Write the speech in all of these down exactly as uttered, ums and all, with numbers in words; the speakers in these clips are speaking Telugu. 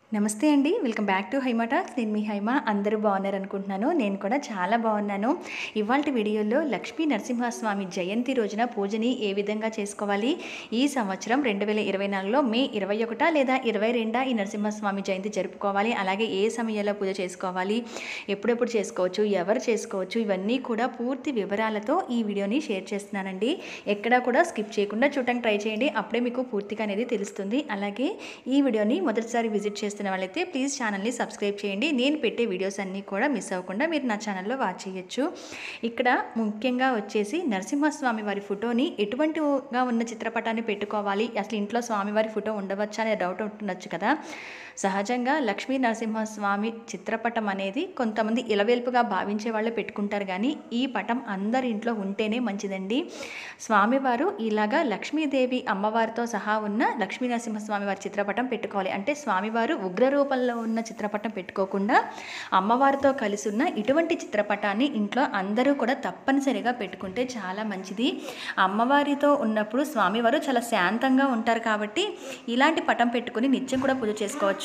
నమస్తే అండి. Welcome back to Haima talks. నేను మీ హైమా. అందరూ బాగున్నారనుకుంటున్నాను. నేను కూడా చాలా బాగున్నాను. ఇవాల్టి వీడియోలో లక్ష్మీ నరసింహస్వామి జయంతి రోజున పూజని ఏ విధంగా చేసుకోవాలి, ఈ సంవత్సరం రెండు వేల ఇరవై నాలుగులో మే ఇరవై ఒకటా లేదా ఇరవై రెండా ఈ నరసింహస్వామి జయంతి జరుపుకోవాలి, అలాగే ఏ సమయంలో పూజ చేసుకోవాలి, ఎప్పుడెప్పుడు చేసుకోవచ్చు, ఎవరు చేసుకోవచ్చు, ఇవన్నీ కూడా పూర్తి వివరాలతో ఈ వీడియోని షేర్ చేస్తున్నానండి. ఎక్కడా కూడా స్కిప్ చేయకుండా చూడటానికి ట్రై చేయండి. అప్పుడే మీకు పూర్తిగా అనేది తెలుస్తుంది. అలాగే ఈ వీడియోని మొదటిసారి విజిట్ చేస్తున్న వాళ్ళైతే ప్లీజ్ ఛానల్ని సబ్స్క్రైబ్ చేయండి. నేను పెట్టే వీడియోస్ అన్నీ కూడా మిస్ అవ్వకుండా మీరు నా ఛానల్లో వాచ్ చేయొచ్చు. ఇక్కడ ముఖ్యంగా వచ్చేసి నరసింహస్వామి వారి ఫోటోని ఎటువంటిగా ఉన్న చిత్రపటాన్ని పెట్టుకోవాలి, అసలు ఇంట్లో స్వామివారి ఫోటో ఉండవచ్చా అనే డౌట్ ఉంటుండొచ్చు కదా. సహజంగా లక్ష్మీ నరసింహస్వామి చిత్రపటం అనేది కొంతమంది ఇలవేల్పుగా భావించే వాళ్ళు పెట్టుకుంటారు, కానీ ఈ పటం అందరి ఇంట్లో ఉంటేనే మంచిదండి. స్వామివారు ఇలాగా లక్ష్మీదేవి అమ్మవారితో సహా ఉన్న లక్ష్మీ నరసింహస్వామి వారి చిత్రపటం పెట్టుకోవాలి. అంటే స్వామివారు ఉగ్ర రూపంలో ఉన్న చిత్రపటం పెట్టుకోకుండా అమ్మవారితో కలిసి ఉన్న ఇటువంటి చిత్రపటాన్ని ఇంట్లో అందరూ కూడా తప్పనిసరిగా పెట్టుకుంటే చాలా మంచిది. అమ్మవారితో ఉన్నప్పుడు స్వామివారు చాలా శాంతంగా ఉంటారు కాబట్టి ఇలాంటి పటం పెట్టుకుని నిత్యం కూడా పూజ చేసుకోవచ్చు.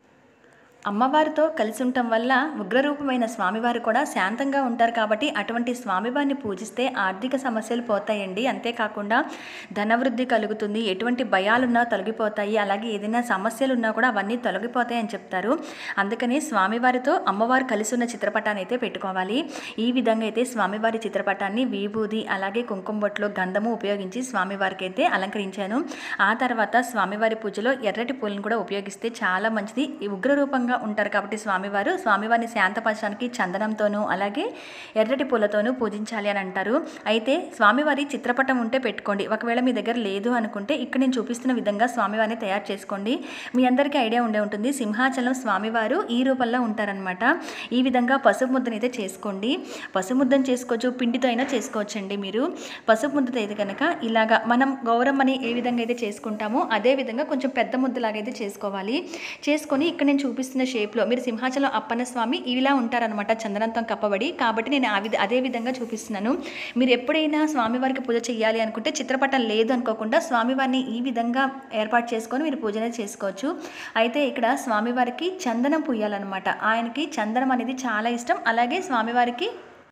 అమ్మవారితో కలిసి ఉండటం వల్ల ఉగ్రరూపమైన స్వామివారు కూడా శాంతంగా ఉంటారు కాబట్టి అటువంటి స్వామివారిని పూజిస్తే ఆర్థిక సమస్యలు పోతాయండి. అంతేకాకుండా ధనవృద్ధి కలుగుతుంది, ఎటువంటి భయాలున్నా తొలగిపోతాయి, అలాగే ఏదైనా సమస్యలు ఉన్నా కూడా అవన్నీ తొలగిపోతాయి అని చెప్తారు. అందుకని స్వామివారితో అమ్మవారు కలిసి ఉన్న చిత్రపటాన్ని అయితే పెట్టుకోవాలి. ఈ విధంగా అయితే స్వామివారి చిత్రపటాన్ని విభూది అలాగే కుంకుమ బొట్లు గంధము ఉపయోగించి స్వామివారికి అయితే అలంకరించాను. ఆ తర్వాత స్వామివారి పూజలో ఎర్రటి పూలను కూడా ఉపయోగిస్తే చాలా మంచిది. ఈ ఉగ్రరూపంగా ఉంటారు కాబట్టి స్వామివారు స్వామివారిని శాంతపరచడానికి చందనంతోనూ అలాగే ఎర్రటి పూలతోనూ పూజించాలి అని అంటారు. అయితే స్వామివారి చిత్రపటం ఉంటే పెట్టుకోండి. ఒకవేళ మీ దగ్గర లేదు అనుకుంటే ఇక్కడ నేను చూపిస్తున్న విధంగా స్వామివారిని తయారు చేసుకోండి. మీ అందరికీ ఐడియా ఉండే ఉంటుంది, సింహాచలం స్వామివారు ఈ రూపంలో ఉంటారనమాట. ఈ విధంగా పసుపు ముద్దను అయితే చేసుకోండి. పసుపు ముద్దను చేసుకోవచ్చు, పిండితో అయినా చేసుకోవచ్చండి. మీరు పసుపు ముద్దతో అయితే కనుక ఇలాగా మనం గౌరమ్మని ఏ విధంగా అయితే చేసుకుంటామో అదే విధంగా కొంచెం పెద్ద ముద్దలాగైతే చేసుకోవాలి. చేసుకొని ఇక్కడ నేను చూపిస్తున్న షేప్లో మీరు సింహాచలం అప్పన్న స్వామి ఇలా ఉంటారనమాట, చందనంతో కప్పబడి. కాబట్టి నేను ఆ విధ అదే విధంగా చూపిస్తున్నాను. మీరు ఎప్పుడైనా స్వామివారికి పూజ చేయాలి అనుకుంటే చిత్రపటం లేదు అనుకోకుండా స్వామివారిని ఈ విధంగా ఏర్పాటు చేసుకొని మీరు పూజ చేసుకోవచ్చు. అయితే ఇక్కడ స్వామివారికి చందనం పూయాలన్నమాట. ఆయనకి చందనం అనేది చాలా ఇష్టం. అలాగే స్వామివారికి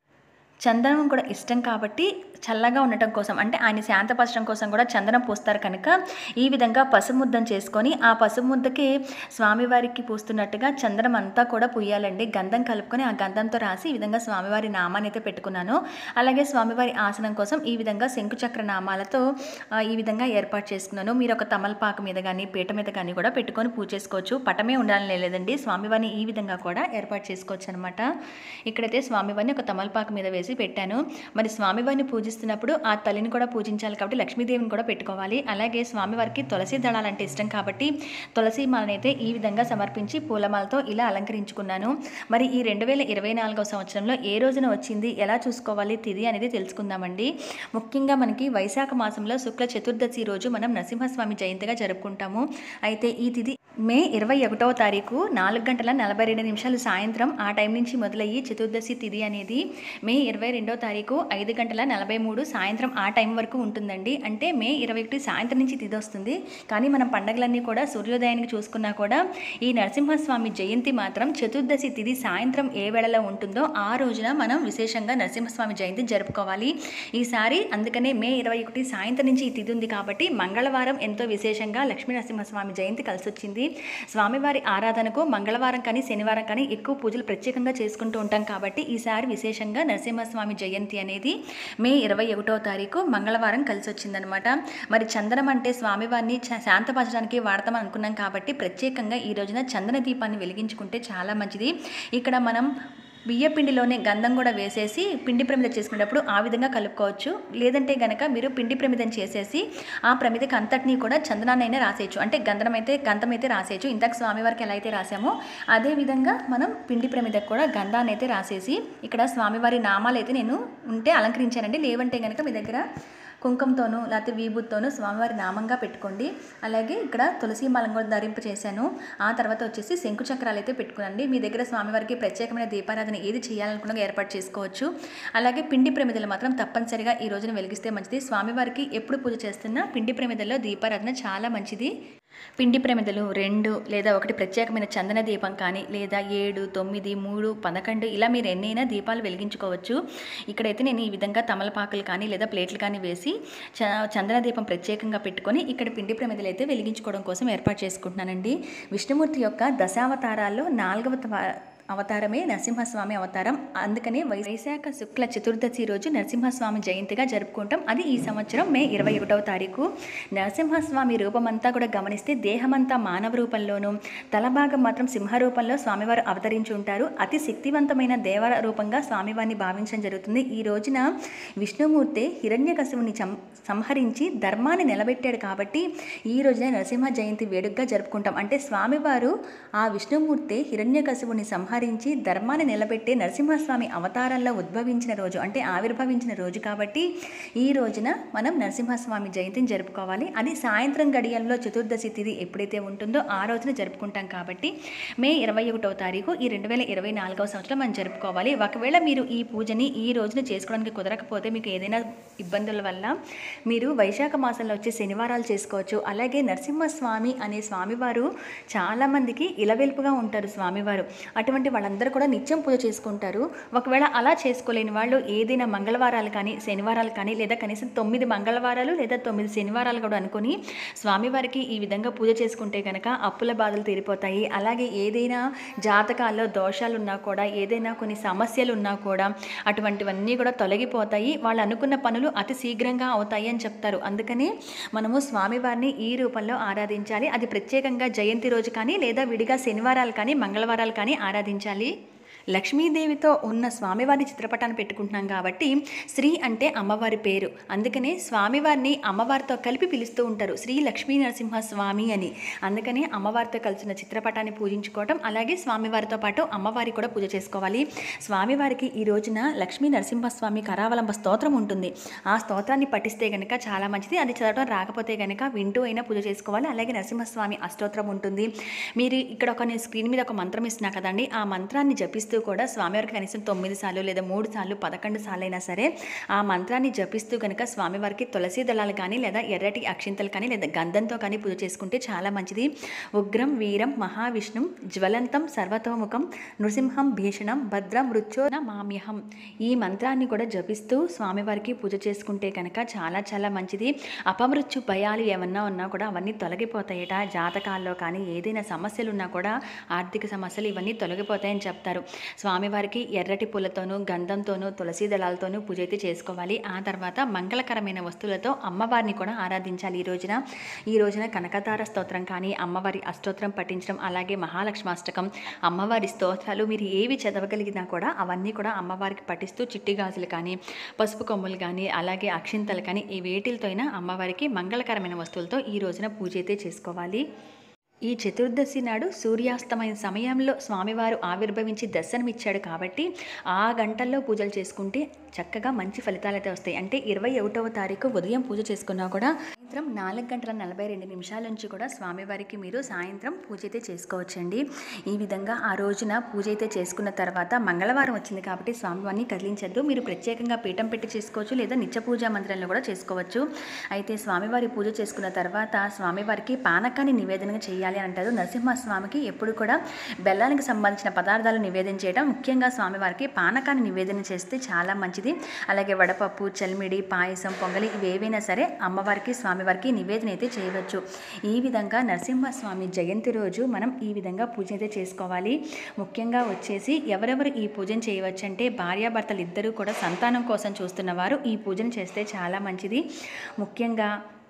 చందనం కూడా ఇష్టం కాబట్టి చల్లగా ఉండటం కోసం, అంటే ఆయన శాంతపరచడం కోసం కూడా చందనం పూస్తారు కనుక ఈ విధంగా పసుపు ముద్దను చేసుకొని ఆ పసుపు ముద్దకి స్వామివారికి పూస్తున్నట్టుగా చందనం అంతా కూడా పూయాలండి. గంధం కలుపుకొని ఆ గంధంతో రాసి ఈ విధంగా స్వామివారి నామాన్ని అయితే పెట్టుకున్నాను. అలాగే స్వామివారి ఆసనం కోసం ఈ విధంగా శంకుచక్ర నామాలతో ఈ విధంగా ఏర్పాటు చేసుకున్నాను. మీరు ఒక తమలపాకు మీద కానీ పీట మీద కానీ కూడా పెట్టుకొని పూజ చేసుకోవచ్చు. పటమే ఉండాలని లేదండి, స్వామివారిని ఈ విధంగా కూడా ఏర్పాటు చేసుకోవచ్చు అనమాట. ఇక్కడైతే స్వామివారిని ఒక తమలపాకు మీద వేసి పెట్టాను. మరి స్వామివారిని పూజిస్తున్నప్పుడు ఆ తల్లిని కూడా పూజించాలి కాబట్టి లక్ష్మీదేవిని కూడా పెట్టుకోవాలి. అలాగే స్వామివారికి తులసి దళాలంటే ఇష్టం కాబట్టి తులసి మాలను అయితే ఈ విధంగా సమర్పించి పూలమాలతో ఇలా అలంకరించుకున్నాను. మరి ఈ రెండు వేల ఇరవై నాలుగవ సంవత్సరంలో ఏ రోజున వచ్చింది, ఎలా చూసుకోవాలి తిథి అనేది తెలుసుకుందామండి. ముఖ్యంగా మనకి వైశాఖ మాసంలో శుక్ల చతుర్దశి రోజు మనం నరసింహస్వామి జయంతిగా జరుపుకుంటాము. అయితే ఈ తిథి మే ఇరవై ఒకటవ తారీఖు నాలుగు గంటల నలభై రెండు నిమిషాలు సాయంత్రం ఆ టైం నుంచి మొదలయ్యి చతుర్దశి తిథి అనేది మే ఇరవై రెండవ తారీఖు ఐదు గంటల నలభై మూడు సాయంత్రం ఆ టైం వరకు ఉంటుందండి. అంటే మే ఇరవై ఒకటి సాయంత్రం నుంచి తిథి వస్తుంది. కానీ మనం పండగలన్నీ కూడా సూర్యోదయానికి చూసుకున్నా కూడా ఈ నరసింహస్వామి జయంతి మాత్రం చతుర్దశి తిథి సాయంత్రం ఏ వేళలో ఉంటుందో ఆ రోజున మనం విశేషంగా నరసింహస్వామి జయంతి జరుపుకోవాలి ఈసారి. అందుకనే మే ఇరవై ఒకటి సాయంత్రం నుంచి ఈ తిథి ఉంది కాబట్టి మంగళవారం ఎంతో విశేషంగా లక్ష్మీ నరసింహస్వామి జయంతి కలిసి వచ్చింది. స్వామివారి ఆరాధనకు మంగళవారం కానీ శనివారం కానీ ఎక్కువ పూజలు ప్రత్యేకంగా చేసుకుంటూ ఉంటాం కాబట్టి ఈసారి విశేషంగా నరసింహస్వామి జయంతి అనేది మే ఇరవై ఒకటో తారీఖు మంగళవారం కలిసి వచ్చిందనమాట. మరి చందనం అంటే స్వామివారిని శాంతపరచడానికి వాడతామని అనుకున్నాం కాబట్టి ప్రత్యేకంగా ఈ రోజున చందన దీపాన్ని వెలిగించుకుంటే చాలా మంచిది. ఇక్కడ మనం బియ్య పిండిలోనే గంధం కూడా వేసేసి పిండి ప్రమిద చేసుకునేటప్పుడు ఆ విధంగా కలుపుకోవచ్చు. లేదంటే గనక మీరు పిండి ప్రమిదం చేసేసి ఆ ప్రమిదకి అంతటినీ కూడా చందనాన్ని అయినా రాసేయచ్చు. అంటే గంధం అయితే గంధం అయితే రాసేయచ్చు. ఇంతకు స్వామివారికి ఎలా అయితే రాసామో అదే విధంగా మనం పిండి ప్రమిదకు కూడా గంధాన్ని అయితే రాసేసి ఇక్కడ స్వామివారి నామాలు అయితే నేను ఉంటే అలంకరించానండి. లేవంటే కనుక మీ దగ్గర కుంకుమతోనూ లేకపోతే విభూతితోనూ స్వామివారి నామంగా పెట్టుకోండి. అలాగే ఇక్కడ తులసి మాలను కూడా ధరింప చేశాను. ఆ తర్వాత వచ్చేసి శంకు చక్రాలు అయితే పెట్టుకునండి. మీ దగ్గర స్వామివారికి ప్రత్యేకమైన దీపారాధన ఏది చేయాలనుకున్నా ఏర్పాటు చేసుకోవచ్చు. అలాగే పిండి ప్రమిదలు మాత్రం తప్పనిసరిగా ఈ రోజున వెలిగిస్తే మంచిది. స్వామివారికి ఎప్పుడు పూజ చేస్తున్నా పిండి ప్రమిదల్లో దీపారాధన చాలా మంచిది. పిండి ప్రమిదలు రెండు లేదా ఒకటి ప్రత్యేకమైన చందన దీపం కానీ లేదా ఏడు తొమ్మిది మూడు పదకొండు ఇలా మీరు ఎన్నైనా దీపాలు వెలిగించుకోవచ్చు. ఇక్కడైతే నేను ఈ విధంగా తమలపాకులు కానీ లేదా ప్లేట్లు కానీ వేసి చ చందన దీపం ప్రత్యేకంగా పెట్టుకొని ఇక్కడ పిండి ప్రమిదలు అయితే వెలిగించుకోవడం కోసం ఏర్పాటు చేసుకుంటున్నానండి. విష్ణుమూర్తి యొక్క దశావతారాల్లో నాలుగవ అవతారమే నరసింహస్వామి అవతారం. అందుకనే వైశాఖ శుక్ల చతుర్దశి రోజు నరసింహస్వామి జయంతిగా జరుపుకుంటాం. అది ఈ సంవత్సరం మే ఇరవై ఒకటవ తారీఖు. నరసింహస్వామి రూపమంతా కూడా గమనిస్తే దేహమంతా మానవ రూపంలోనూ తలభాగం మాత్రం సింహ రూపంలో స్వామివారు అవతరించి ఉంటారు. అతి శక్తివంతమైన దేవ రూపంగా స్వామివారిని భావించడం జరుగుతుంది. ఈ రోజున విష్ణుమూర్తి హిరణ్యకశిపుని సంహరించి ధర్మాన్ని నిలబెట్టాడు కాబట్టి ఈ రోజున నరసింహ జయంతి వేడుకగా జరుపుకుంటాం. అంటే స్వామివారు ఆ విష్ణుమూర్తి హిరణ్యకశిపుని సంహరించి ధర్మాన్ని నిలబెట్టే నరసింహస్వామి అవతారంలో ఉద్భవించిన రోజు అంటే ఆవిర్భవించిన రోజు కాబట్టి ఈ రోజున మనం నరసింహస్వామి జయంతిని జరుపుకోవాలి. అది సాయంత్రం గడియల్లో చతుర్దశి తిథి ఎప్పుడైతే ఉంటుందో ఆ రోజున జరుపుకుంటాం కాబట్టి మే ఇరవై ఒకటవ తారీఖు ఈ రెండు వేల ఇరవై నాలుగవ సంవత్సరం మనం జరుపుకోవాలి. ఒకవేళ మీరు ఈ పూజని ఈ రోజున చేసుకోవడానికి కుదరకపోతే మీకు ఏదైనా ఇబ్బందుల వల్ల మీరు వైశాఖ మాసంలో వచ్చే శనివారాలు చేసుకోవచ్చు. అలాగే నరసింహస్వామి అనే స్వామివారు చాలామందికి ఇలవెల్పుగా ఉంటారు. స్వామివారు అటువంటి వాళ్ళందరూ కూడా నిత్యం పూజ చేసుకుంటారు. ఒకవేళ అలా చేసుకోలేని వాళ్ళు ఏదైనా మంగళవారాలు కానీ శనివారాలు కానీ లేదా కనీసం తొమ్మిది మంగళవారాలు లేదా తొమ్మిది శనివారాలు కూడా అనుకుని స్వామివారికి ఈ విధంగా పూజ చేసుకుంటే కనుక అప్పుల బాధలు తీరిపోతాయి. అలాగే ఏదైనా జాతకాల్లో దోషాలు ఉన్నా కూడా ఏదైనా కొన్ని సమస్యలు ఉన్నా కూడా అటువంటివన్నీ కూడా తొలగిపోతాయి. వాళ్ళు అనుకున్న పనులు అతి శీఘ్రంగా అవుతాయి అని చెప్తారు. అందుకని మనము స్వామివారిని ఈ రూపంలో ఆరాధించాలి. అది ప్రత్యేకంగా జయంతి రోజు కానీ లేదా విడిగా శనివారాలు కానీ మంగళవారాలు కానీ ఆరాధించాలి. లక్ష్మీదేవితో ఉన్న స్వామివారి చిత్రపటాన్ని పెట్టుకుంటున్నాం కాబట్టి శ్రీ అంటే అమ్మవారి పేరు. అందుకనే స్వామివారిని అమ్మవారితో కలిపి పిలుస్తూ ఉంటారు శ్రీ లక్ష్మీ నరసింహ స్వామి అని. అందుకనే అమ్మవారితో కలిసిన చిత్రపటాన్ని పూజించుకోవటం అలాగే స్వామివారితో పాటు అమ్మవారి కూడా పూజ చేసుకోవాలి. స్వామివారికి ఈ రోజున లక్ష్మీ నరసింహస్వామి కరావలంబ స్తోత్రం ఉంటుంది. ఆ స్తోత్రాన్ని పఠిస్తే కనుక చాలా మంచిది. అది చదవడం రాకపోతే కనుక వింటూ అయినా పూజ చేసుకోవాలి. అలాగే నరసింహస్వామి అష్టోత్తరం ఉంటుంది. మీరు ఇక్కడ ఒక నేను స్క్రీన్ మీద ఒక మంత్రం ఇస్తున్నా కదండి, ఆ మంత్రాన్ని జపిస్తూ కూడా స్వామివారికి కనీసం తొమ్మిది సార్లు లేదా మూడు సార్లు పదకొండు సార్లు అయినా సరే ఆ మంత్రాన్ని జపిస్తూ కనుక స్వామివారికి తులసి దళాలు కానీ లేదా ఎర్రటి అక్షింతలు కానీ లేదా గంధంతో కానీ పూజ చేసుకుంటే చాలా మంచిది. ఉగ్రం వీరం మహావిష్ణుం జ్వలంతం సర్వతోముఖం నృసింహం భీషణం భద్రం మృత్యోన మామ్యహం ఈ మంత్రాన్ని కూడా జపిస్తూ స్వామివారికి పూజ చేసుకుంటే కనుక చాలా చాలా మంచిది. అపమృత్యు భయాలు ఏమన్నా ఉన్నా కూడా అవన్నీ తొలగిపోతాయట. జాతకాల్లో కానీ ఏదైనా సమస్యలు ఉన్నా కూడా ఆర్థిక సమస్యలు ఇవన్నీ తొలగిపోతాయని చెప్తారు. స్వామివారికి ఎర్రటి పూలతోనూ గంధంతోనూ తులసి దళాలతోనూ పూజ అయితే చేసుకోవాలి. ఆ తర్వాత మంగళకరమైన వస్తువులతో అమ్మవారిని కూడా ఆరాధించాలి. ఈ రోజున ఈ రోజున కనకతార స్తోత్రం కానీ అమ్మవారి అష్టోత్తరం పఠించడం అలాగే మహాలక్ష్మాష్టకం అమ్మవారి స్తోత్రాలు మీరు ఏవి చదవగలిగినా కూడా అవన్నీ కూడా అమ్మవారికి పఠిస్తూ చిట్టి గాజులు కానీ పసుపు కొమ్ములు కానీ అలాగే అక్షింతలు కానీ ఈ వేటిలతో అయినా అమ్మవారికి మంగళకరమైన వస్తువులతో ఈ రోజున పూజ అయితే చేసుకోవాలి. ఈ చతుర్దశి నాడు సూర్యాస్తమైన సమయంలో స్వామివారు ఆవిర్భవించి దర్శనమిచ్చాడు కాబట్టి ఆ గంటల్లో పూజలు చేసుకుంటే చక్కగా మంచి ఫలితాలు అయితే వస్తాయి. అంటే ఇరవై ఒకటవ తారీఖు ఉదయం పూజ చేసుకున్నా కూడా సాయంత్రం నాలుగు గంటల నలభై రెండు నిమిషాల నుంచి కూడా స్వామివారికి మీరు సాయంత్రం పూజ అయితే చేసుకోవచ్చండి. ఈ విధంగా ఆ రోజున పూజ అయితే చేసుకున్న తర్వాత మంగళవారం వచ్చింది కాబట్టి స్వామివారిని కదిలించద్దు. మీరు ప్రత్యేకంగా పీఠం పెట్టి చేసుకోవచ్చు లేదా నిత్య పూజా మందిరంలో కూడా చేసుకోవచ్చు. అయితే స్వామివారి పూజ చేసుకున్న తర్వాత స్వామివారికి పానకాన్ని నివేదన చేయాలి అంటారు. నరసింహస్వామికి ఎప్పుడు కూడా బెల్లానికి సంబంధించిన పదార్థాలు నివేదన చేయడం, ముఖ్యంగా స్వామివారికి పానకాన్ని నివేదన చేస్తే చాలా మంచిది. అలాగే వడపప్పు చల్మిడి పాయసం పొంగలి ఇవేవైనా సరే అమ్మవారికి స్వామివారికి నివేదన అయితే చేయవచ్చు. ఈ విధంగా నరసింహస్వామి జయంతి రోజు మనం ఈ విధంగా పూజ అయితే చేసుకోవాలి. ముఖ్యంగా వచ్చేసి ఎవరెవరు ఈ పూజను చేయవచ్చు అంటే భార్యాభర్తలు ఇద్దరూ కూడా సంతానం కోసం చూస్తున్నవారు ఈ పూజను చేస్తే చాలా మంచిది. ముఖ్యంగా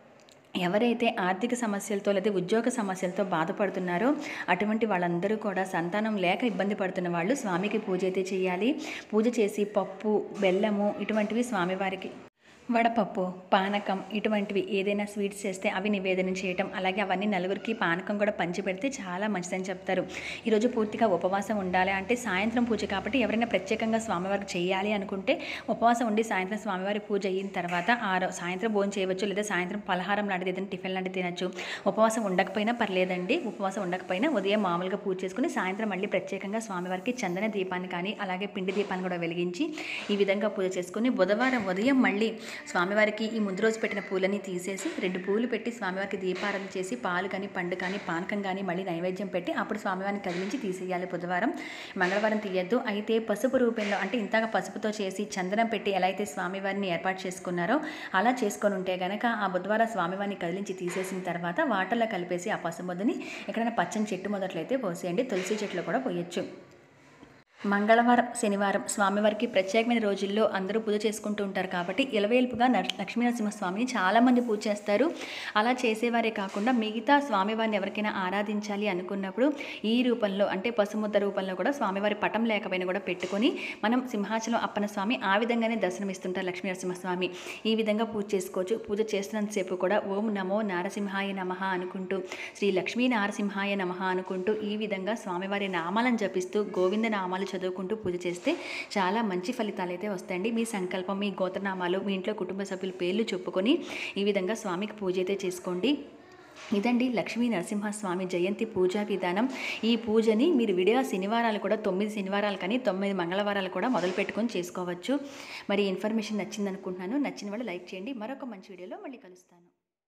ఎవరైతే ఆర్థిక సమస్యలతో లేదా ఉద్యోగ సమస్యలతో బాధపడుతున్నారో అటువంటి వాళ్ళందరూ కూడా సంతానం లేక ఇబ్బంది పడుతున్న వాళ్ళు స్వామికి పూజ అయితే చేయాలి. పూజ చేసి పప్పు బెల్లము ఇటువంటివి స్వామివారికి వడపప్పు పానకం ఇటువంటివి ఏదైనా స్వీట్స్ చేస్తే అవి నివేదన చేయటం అలాగే అవన్నీ నలుగురికి పానకం కూడా పంచి పెడితే చాలా మంచిదని చెప్తారు. ఈరోజు పూర్తిగా ఉపవాసం ఉండాలి అంటే సాయంత్రం పూజ కాబట్టి ఎవరైనా ప్రత్యేకంగా స్వామివారికి చేయాలి అనుకుంటే ఉపవాసం ఉండి సాయంత్రం స్వామివారి పూజ అయిన తర్వాత ఆ సాయంత్రం భోజనం చేయవచ్చు లేదా సాయంత్రం పలహారం లాంటిది ఏదైనా టిఫిన్ లాంటిది తినచ్చు. ఉపవాసం ఉండకపోయినా పర్లేదండి. ఉపవాసం ఉండకపోయినా ఉదయం మామూలుగా పూజ చేసుకుని సాయంత్రం మళ్ళీ ప్రత్యేకంగా స్వామివారికి చందన దీపాన్ని కానీ అలాగే పిండి దీపాన్ని కూడా వెలిగించి ఈ విధంగా పూజ చేసుకుని బుధవారం ఉదయం మళ్ళీ స్వామివారికి ఈ ముందు రోజు పెట్టిన పూలని తీసేసి రెండు పూలు పెట్టి స్వామివారికి దీపారాధన చేసి పాలు కానీ పండు కానీ పానకం కానీ మళ్ళీ నైవేద్యం పెట్టి అప్పుడు స్వామివారిని కదిలించి తీసేయాలి బుధవారం. మంగళవారం తీయద్దు. అయితే పసుపు రూపంలో అంటే ఇంతగా పసుపుతో చేసి చందనం పెట్టి ఎలా అయితే స్వామివారిని ఏర్పాటు చేసుకున్నారో అలా చేసుకొని ఉంటే కనుక ఆ బుధవారం స్వామివారిని కదిలించి తీసేసిన తర్వాత వాటర్లో కలిపేసి ఆ పసుపు ముద్దని ఎక్కడైనా పచ్చని చెట్టు మొదట్లయితే పోసేయండి. తులసి చెట్లు కూడా పోయొచ్చు. మంగళవారం శనివారం స్వామివారికి ప్రత్యేకమైన రోజుల్లో అందరూ పూజ చేసుకుంటూ ఉంటారు కాబట్టి ఇలవేల్పుగా లక్ష్మీనరసింహస్వామిని చాలామంది పూజ చేస్తారు. అలా చేసేవారే కాకుండా మిగతా స్వామివారిని ఎవరికైనా ఆరాధించాలి అనుకున్నప్పుడు ఈ రూపంలో అంటే పసుముద్ద రూపంలో కూడా స్వామివారి పటం లేకపోయినా కూడా పెట్టుకొని మనం సింహాచలం అప్పన్న స్వామి ఆ విధంగానే దర్శనమిస్తుంటారు లక్ష్మీనరసింహస్వామి. ఈ విధంగా పూజ చేసుకోవచ్చు. పూజ చేస్తున్నంతసేపు కూడా ఓం నమో నారసింహాయ నమః అనుకుంటూ శ్రీ లక్ష్మీ నారసింహాయ నమః అనుకుంటూ ఈ విధంగా స్వామివారి నామాలను జపిస్తూ గోవింద నామాలు చదువుకుంటూ పూజ చేస్తే చాలా మంచి ఫలితాలు అయితే వస్తాయండి. మీ సంకల్పం, మీ గోత్రనామాలు, మీ ఇంట్లో కుటుంబ సభ్యుల పేర్లు చెప్పుకొని ఈ విధంగా స్వామికి పూజ అయితే చేసుకోండి. ఇదండి లక్ష్మీ నరసింహస్వామి జయంతి పూజా విధానం. ఈ పూజని మీరు విడిగా శనివారాలు కూడా తొమ్మిది శనివారాలు కానీ తొమ్మిది మంగళవారాలు కూడా మొదలు పెట్టుకొని చేసుకోవచ్చు. మరి ఇన్ఫర్మేషన్ నచ్చింది అనుకుంటున్నాను. నచ్చిన వాళ్ళు లైక్ చేయండి. మరొక మంచి వీడియోలో మళ్ళీ కలుస్తాను.